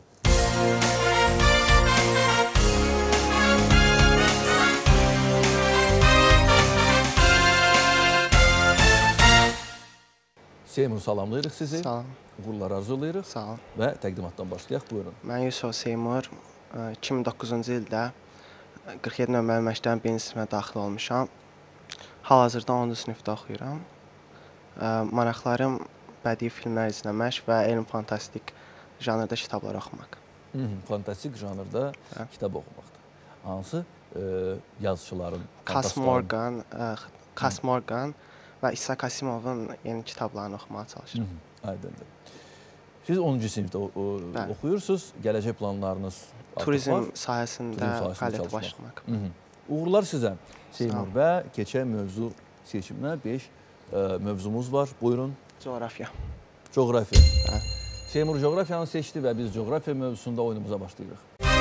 Seymur, salamlayırıq sizi. Sağ olun. Uğurlar arzulayırıq. Sağ olun. Və təqdimatdan başlayaq. Buyurun. Mən Yusuf Seymur, iki min doqquzuncu ildə qırx yeddi nömrəli məktəbin birinci sinifə daxil olmuşam. Hal-hazırda onuncu sinifdə oxuyuram. Maraqlarım bədii filmlər izləmək və elm-fantastik janrda kitablar oxumaq. Hı -hı, fantastik janrda hə? Kitab oxumaqdır. Hansı e, yazıçıların? Cass Morgan, e, Cass Morgan və İshak Asimovun yeni kitablarını oxumağa çalışıram. Hı -hı, aydındır. Siz onuncu sinifdə o, o, oxuyursunuz. Gələcək planlarınız Turizm var. sahəsində fəaliyyət başlamaq. Hı -hı. Uğurlar sizə Seymur və keçək mövzu seçiminə beş e, mövzumuz var. Buyurun. Coğrafiya. Coğrafiya. Hə. Seymur coğrafiyanı seçdi və biz coğrafiya mövzusunda oyunumuza başlayırıq.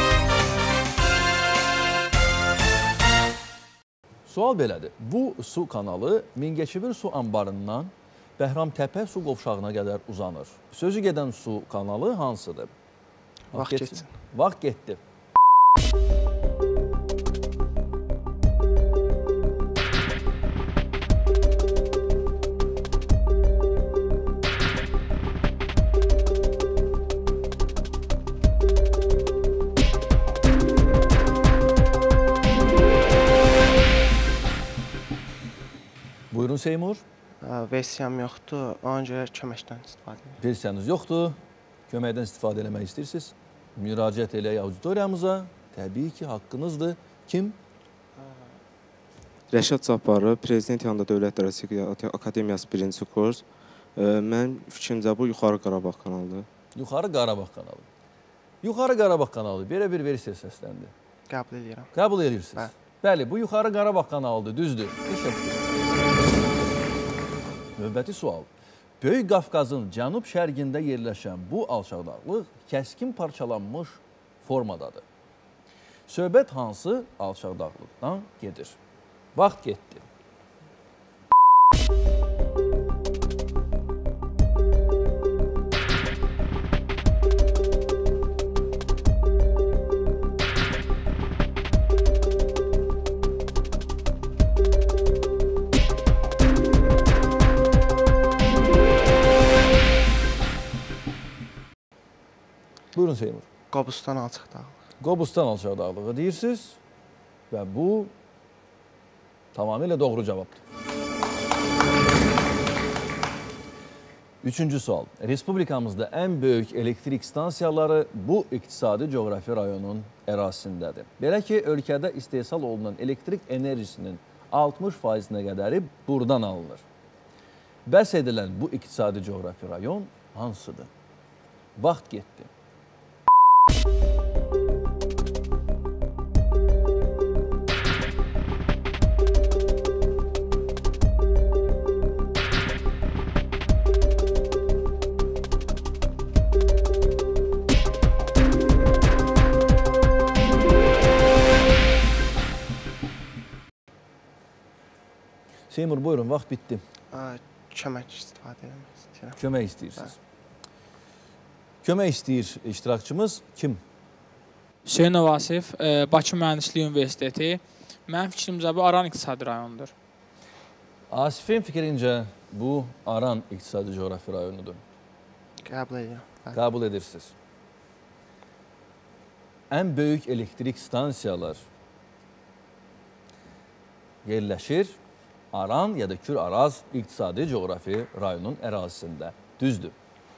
Sual belədir. Bu su kanalı Mingəçevir su anbarından Bəhramtəpə su qovşağına qədər uzanır. Sözü gedən su kanalı hansıdır? Vaxt getsin. Vaxt getdi. Buyurun Seymur. Versiyam yoxdur, ona görə köməkdən istifadə edirəm. Versiyanız yoxdur, köməkdən istifadə eləmək istəyirsiniz. Müraciət eləyək auditoriyamıza. Təbii ki, haqqınızdır. Kim? Rəşad Cabbarlı, Prezident yanında Dövlət Dərəcə Akademiyası birinci kurs. Mən fikrimcə bu Yuxarı Qarabağ kanalıdır. Yuxarı Qarabağ kanalı. Yuxarı Qarabağ kanalı belə bir versiya səsləndi. Qəbul edirəm. Qəbul edirsiniz. Hə. Bəli, bu Yuxarı Qarabağ kanalıdır, düzdür. Təşəkkür. Növbəti sual. Böyük Qafqazın cənub-şərqində yerləşən bu alçaqdağlıq kəskin parçalanmış formadadır. Söhbət hansı alçaqdağlıqdan gedir? Vaxt getdi. Buyurun Seymur. Qobustan alçaqdağlıq. Qobustan alçaqdağlığı deyirsiniz və bu tamamilə doğru cavabdır. Üçüncü sual. Respublikamızda ən böyük elektrik stansiyaları bu iqtisadi coğrafi rayonun ərazisindədir. Belə ki, ölkədə istehsal olunan elektrik enerjisinin altmış faizinə qədəri buradan alınır. Bəhs edilən bu iqtisadi coğrafi rayon hansıdır? Vaxt getdi. Seymur, buyurun, vaxt bitdi. Kömək istifadə etmək istəyirəm. Kömək istəyirsiniz. Kömək istəyir iştirakçımız kim? Hüseyn Vasif, Bakı Mühəndislik Universiteti. Mənim fikrimcə bu Aran iqtisadi rayonudur. Asifin fikrincə bu Aran iqtisadi coğrafi rayonudur. Qəbul edirəm. Qəbul edirsiniz. Ən böyük elektrik stansiyalar yerləşir Aran ya da Kür-Araz iqtisadi coğrafi rayonun ərazisində. Düzdür.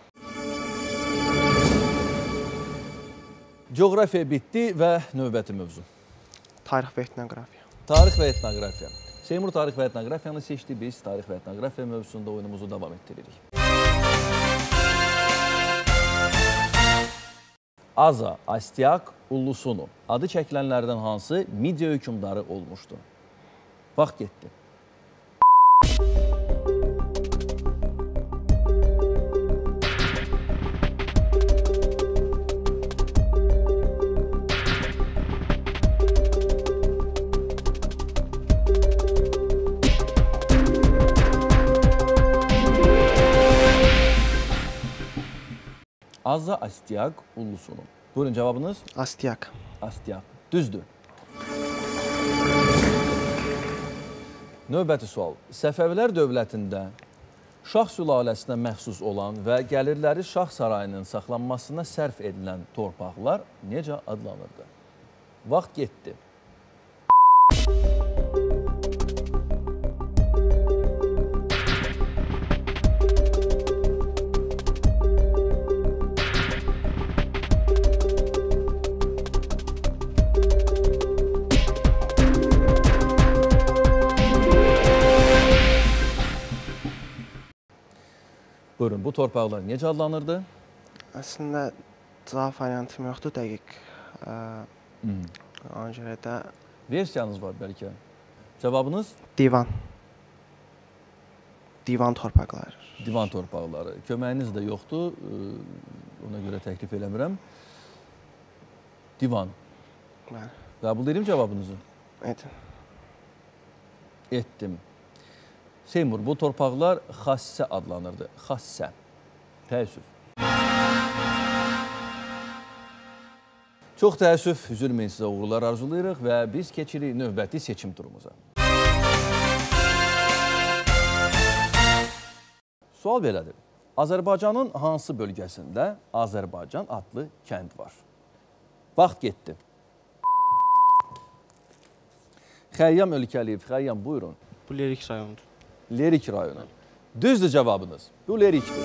Coğrafiya bitdi və növbəti mövzu. Tarix və etnografiya. Tarix və etnografiya. Seymur tarix və etnografiyanı seçdi. Biz tarix və etnografiya mövzusunda oyunumuzu davam etdiririk. Aza, Astiaq, Ullusunu adı çəkilənlərdən hansı Midiya hökmdarı olmuşdu? Vaxt getdi. Aza, Astiaq, Ullusunu. Buyurun cavabınız? Astiaq. Astiaq. Düzdür. Növbəti sual. Səfəvilər dövlətində Şah sülaləsinə məxsus olan və gəlirləri Şah sarayının saxlanmasına sərf edilən torpaqlar necə adlanırdı? Vaxt getdi. Buyurun, bu torpaqlar necə adlanırdı? Əslində, cavab variantım yoxdur, dəqiq. Ona görə də... Versiyanız var bəlkə. Cavabınız? Divan. Divan torpaqları. Divan torpaqları. Köməyiniz də yoxdur, ona görə təklif eləmirəm. Divan. Qəbul edeyim cavabınızı? Edin. Etdim. Seymur, bu torpaqlar Xassə adlanırdı. Xassə. Təəssüf. Çox təəssüf, üzülməyin sizə uğurlar arzulayırıq və biz keçirik növbəti seçim turumuza. Sual belədir. Azərbaycanın hansı bölgəsində Azərbaycan adlı kənd var? Vaxt getdi. Xəyyam Ölkəliyev, Xəyyam buyurun. Bu Lerik rayonudur. Lerik rayonu. Düzdür cavabınız. Bu Lerikdir.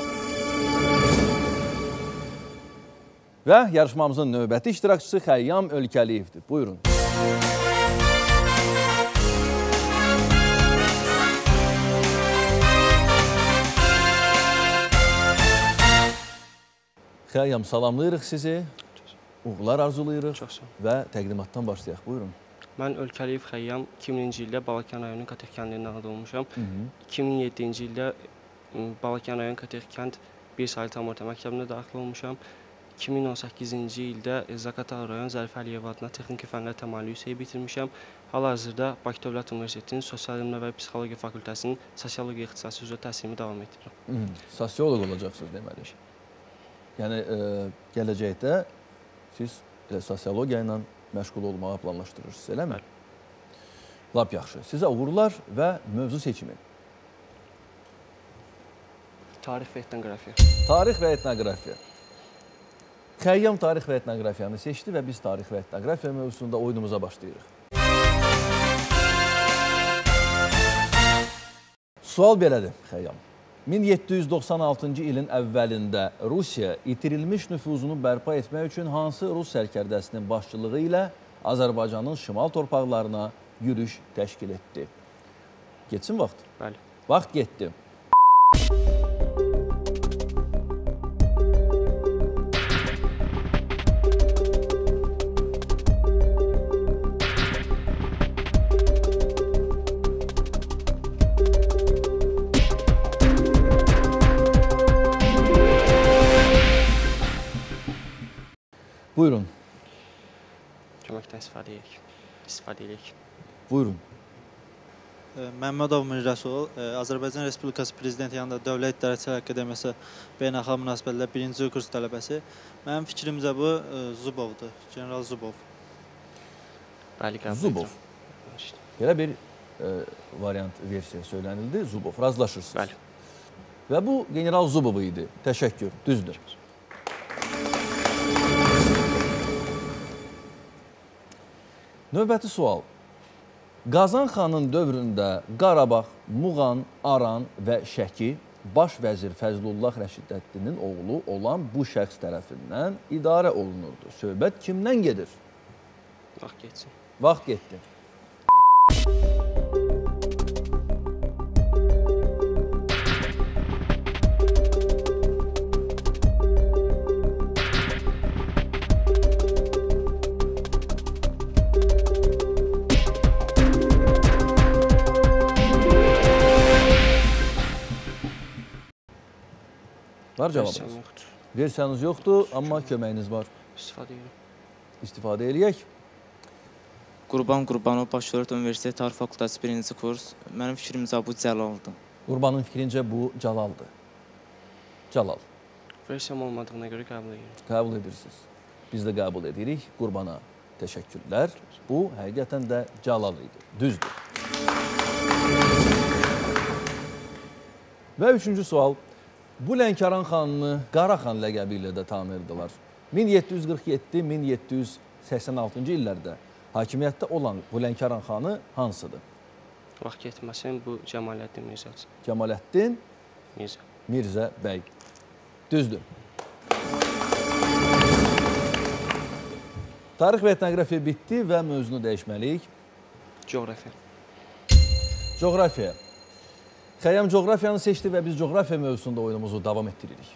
Və yarışmamızın növbəti iştirakçısı Xəyyam Ölkəliyevdir. Buyurun. Xəyyam, salamlayırıq sizi. Uğurlar arzulayırıq və təqdimatdan başlayaq. Buyurun. Mən Ölkəliyev Xəyyam iki minci ildə Balakən rayonu Katəx kəndində anadan olmuşam. iki min yeddinci ildə Balakən rayon Katəx kənd bir saylı tam orta məktəbində daxil olmuşam. iki min on səkkizinci ildə Zaqatala rayon Zərif Əliyev adına Texniki Fənlər Təmayüllü yüksəyi bitirmişəm. Hal-hazırda Bakı Dövlət Universitetinin Sosial İlmlər və Psixologiya Fakültəsinin Sosiologiya ixtisası üzrə təhsilimi davam etdirirəm. Sosioloq olacaqsınız deməli. Yəni, gələcəkdə siz sosiologiya ilə məşğul olmağa planlaşdırırsınız, eləmi? Lap yaxşı. Sizə uğurlar və mövzu seçimi. Tarix və etnoqrafiya. Tarix və etnoqrafiya. Xəyyam tarix və etnoqrafiyanı seçdi və biz tarix və etnoqrafiya mövzusunda oyunumuza başlayırıq. Sual belədir, Xəyyam. min yeddi yüz doxsan altıncı ilin əvvəlində Rusiya itirilmiş nüfuzunu bərpa etmək üçün hansı Rus sərkərdəsinin başçılığı ilə Azərbaycanın şimal torpaqlarına yürüş təşkil etdi? Geçsin vaxt? Bəli. Vaxt getdi. Buyurun. Köməkdən istifadə edək. İstifadə edək. Buyurun. Məmmədov Mirrəsul, Azərbaycan Respublikası Prezidenti yanında Dövlət İdarəçilik Akademiyası Beynəlxalq Münasibətlər birinci kurs tələbəsi. Mənim fikrimcə bu Zubovdur, General Zubov. Bəli, qəbul Zubov. Belə bir e, variant versiya söylənildi. Zubov. Razılaşırsınız. Bəli. Və bu General Zubov idi. Təşəkkür. Düzdür. Növbəti sual. Qazan xanın dövründə Qarabağ, Muğan, Aran və Şəki baş vəzir Fəzlullah Rəşiddəddinin oğlu olan bu şəxs tərəfindən idarə olunurdu. Söhbət kimdən gedir? Vaxt getsin. Vaxt getdi. Var cavabınız? yoxdur. Versiyanız yoxdur, amma köməyiniz var. İstifadə edirəm. İstifadə eləyək. Qurban Qurbanov Bakı Universitet Tarix Fakültəsi birinci kurs. Mənim fikrimcə bu Cəlaldır. Qurbanın fikrincə bu Cəlaldır. Cəlal. Versiyam olmadığına görə qəbul edirəm. Qəbul edirsiniz. Biz də qəbul edirik. Qurbana təşəkkürlər. Bu, həqiqətən də Cəlal idi. Düzdür. Və üçüncü sual. Bu Lənkəran xanını Qaraxan ləqəbi ilə də tanırdılar. min yeddi yüz qırx yeddi min yeddi yüz səksən altıncı illərdə hakimiyyətdə olan bu Lənkəran xanı hansıdır? Vaxt getməsin, bu Cəmaləddin Mirzədir. Cəmaləddin Mirzə. Mirzə bəy. Düzdür. Tarix və etnoqrafiya bitdi və mövzunu dəyişməliyik. Coğrafiya. Coğrafiya. Xəyyam coğrafiyanı seçdi və biz coğrafiya mövzusunda oyunumuzu davam etdiririk.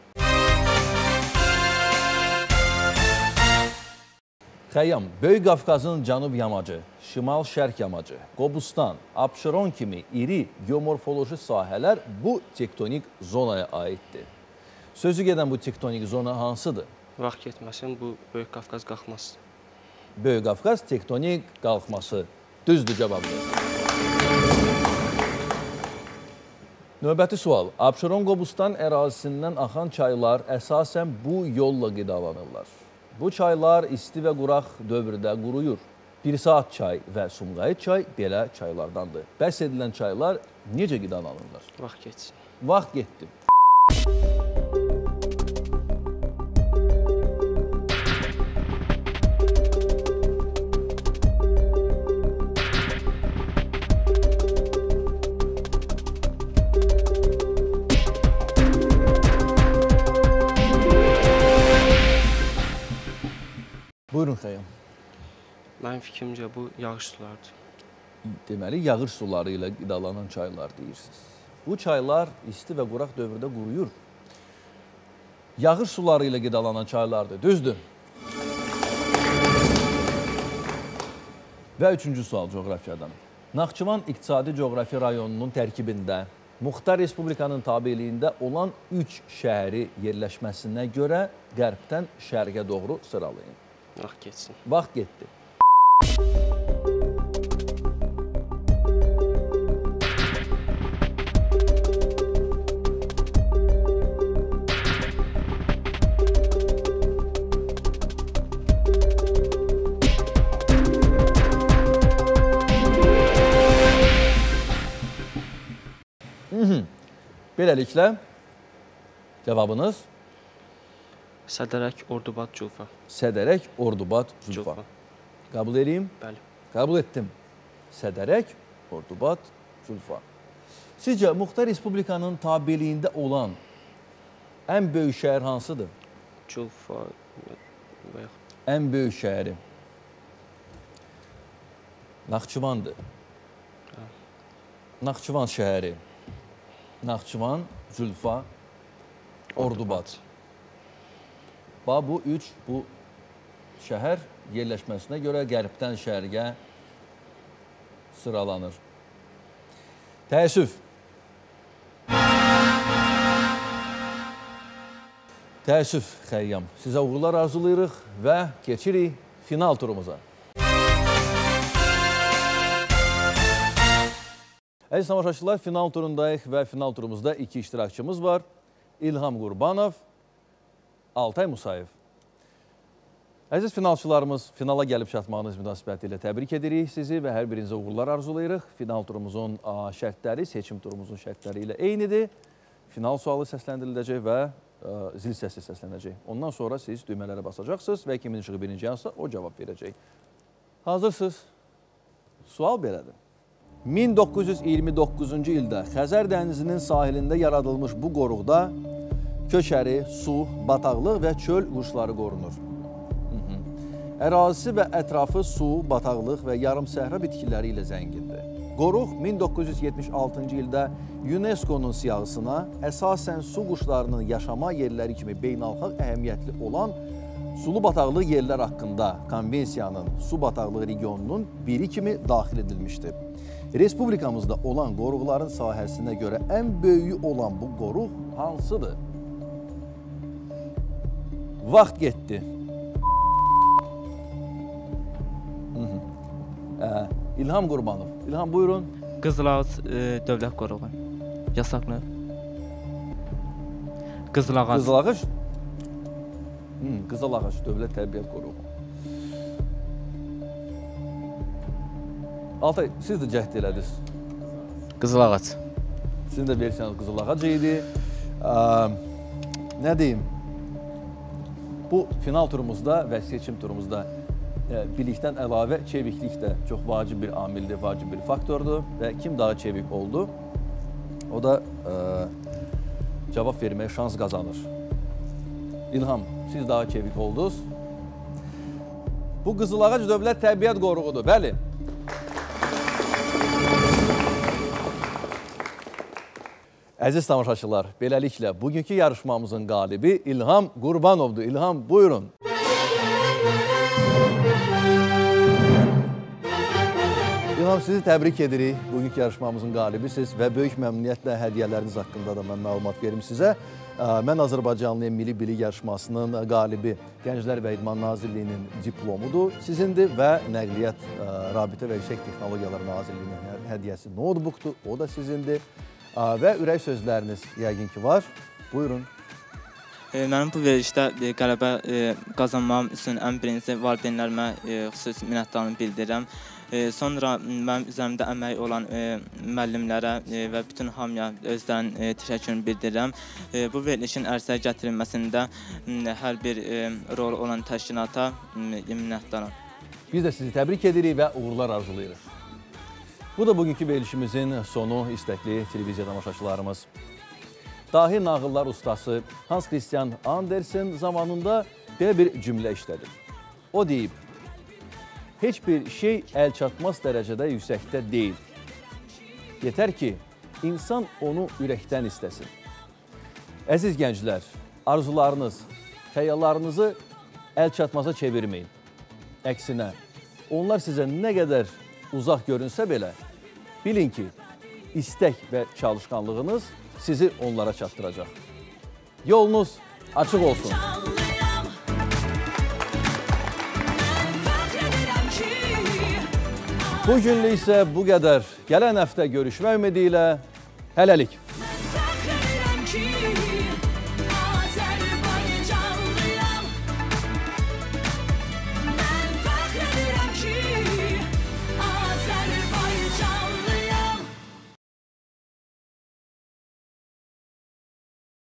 Xəyyam, Böyük Qafqazın cənub yamacı, şimal-şərq yamacı, Qobustan, Abşeron kimi iri geomorfoloji sahələr bu tektonik zonaya aiddir. Sözü gedən bu tektonik zona hansıdır? Vaxt getməsin, bu Böyük Qafqaz qalxmasıdır. Böyük Qafqaz tektonik qalxması. Düzdür cavabdır. Növbəti sual. Abşeron Qobustan ərazisindən axan çaylar əsasən bu yolla qidalanırlar. Bu çaylar isti və quraq dövrdə quruyur. Bir saat çay və Sumqayıt çay belə çaylardandır. Bəhs edilən çaylar necə qidalanırlar? Vaxt geçsin. Vaxt getdi. Buyurun Xəyyam. Mənim fikrimcə bu yağış sulardır. Deməli, yağış suları ilə qidalanan çaylar deyirsiniz. Bu çaylar isti və quraq dövrdə quruyur. Yağış suları ilə qidalanan çaylardır, düzdür. Və üçüncü sual coğrafiyadan. Naxçıvan İqtisadi Coğrafi rayonunun tərkibində Muxtar Respublikanın tabeliyində olan üç şəhəri yerləşməsinə görə qərbdən şərqə doğru sıralayın. Vaxt geçsin. Vaxt getdi. Beləliklə, cavabınız? Sədərək, Ordubad, Culfa. Sədərək, Ordubad, Culfa. Qəbul edeyim? Bəli. Qəbul etdim. Sədərək, Ordubad, Culfa. Sizcə, Muxtar Respublikanın tabeliyində olan ən böyük şəhər hansıdır? Culfa. Ən böyük şəhəri. Naxçıvandır. Naxçıvan şəhəri. Naxçıvan, Zülfa, Ordubad. Bax, bu üç, bu şəhər yerləşməsinə görə qərbdən şərqə sıralanır. Təəssüf. Təəssüf, Xəyyam. Sizə uğurlar arzulayırıq və keçirik final turumuza. Əziz tamaşaçılar, final turundayıq və final turumuzda iki iştirakçımız var. İlham Qurbanov, Altay Musayev. Əziz finalçılarımız, finala gəlib çatmağınız münasibəti ilə təbrik edirik sizi və hər birinizə uğurlar arzulayırıq. Final turumuzun şərtləri, seçim turumuzun şərtləri ilə eynidir. Final sualı səsləndiriləcək və zil səsi səslənəcək. Ondan sonra siz düymələrə basacaqsınız və kimin işığı birinci yansa o cavab verəcək. Hazırsınız? Sual belədir. min doqquz yüz iyirmi doqquzuncu ildə Xəzər dənizinin sahilində yaradılmış bu qoruqda köçəri, su, bataqlıq və çöl quşları qorunur. Ərazisi və ətrafı su, bataqlıq və yarım səhra bitkiləri ilə zəngindir. Qoruq min doqquz yüz yetmiş altıncı ildə UNESCO-nun siyahısına əsasən su quşlarının yaşama yerləri kimi beynəlxalq əhəmiyyətli olan sulu bataqlıq yerlər haqqında konvensiyanın su bataqlıq regionunun biri kimi daxil edilmişdir. Respublikamızda olan qoruqların sahəsinə görə ən böyüyü olan bu qoruq hansıdır? Vaxt getdi. İlham Qurbanov. İlham, buyurun. Qızılağac dövlət qoruğu. Yasaqlı. Qızılağac. Qızılağac? Qızılağac dövlət təbiət qoruğu. Altay, siz də cəhd elədiniz. Qızılağac. Sizin də versiyanız Qızılağac idi. Nə deyim? Bu final turumuzda və seçim turumuzda bilikdən əlavə çeviklik də çox vacib bir amildir, vacib bir faktordur və kim daha çevik oldu, o da cavab verməyə şans qazanır. İlham, siz daha çevik oldunuz. Bu Qızılağac dövlət təbiət qoruğudur, bəli. Əziz tamaşaçılar, beləliklə bugünkü yarışmamızın qalibi İlham Qurbanovdur. İlham, buyurun. İlham, sizi təbrik edirik. Bugünkü yarışmamızın qalibisiz və böyük məmnuniyyətlə hədiyyələriniz haqqında da mən məlumat verim sizə. Mən Azərbaycanlıyım Milli Bilik yarışmasının qalibi Gənclər və İdman Nazirliyinin diplomudur sizindir və Nəqliyyat, Rabitə və Yüksək Texnologiyalar Nazirliyinin hədiyyəsi notebookdur, o da sizindir. Və ürək sözləriniz yəqin ki var. Buyurun. Mənim bu verilişdə qələbə qazanmam üçün ən birincisi valideynlərimə xüsusi minnətdarlığımı bildirirəm. Sonra mənim üzərimdə əmək olan müəllimlərə və bütün hamıya özlərinin təşəkkürümü bildirirəm. Bu verilişin ərsəyə gətirilməsində hər bir rol olan təşkilata minnətdaram. Biz də sizi təbrik edirik və uğurlar arzulayırıq. Bu da bugünkü verilişimizin sonu, istəkli televiziya tamaşaçılarımız. Dahi nağıllar ustası Hans Christian Andersen zamanında belə bir cümlə işlədi. O deyib, heç bir şey əlçatmaz dərəcədə yüksəkdə deyil. Yetər ki, insan onu ürəkdən istəsin. Əziz gənclər, arzularınız, xəyallarınızı əlçatmaza çevirməyin. Əksinə, onlar sizə nə qədər uzaq görünsə belə, bilin ki, istək və çalışqanlığınız sizi onlara çatdıracaq. Yolunuz açıq olsun. Bugünlük isə bu qədər. Gələn həftə görüşmək ümidi ilə hələlik.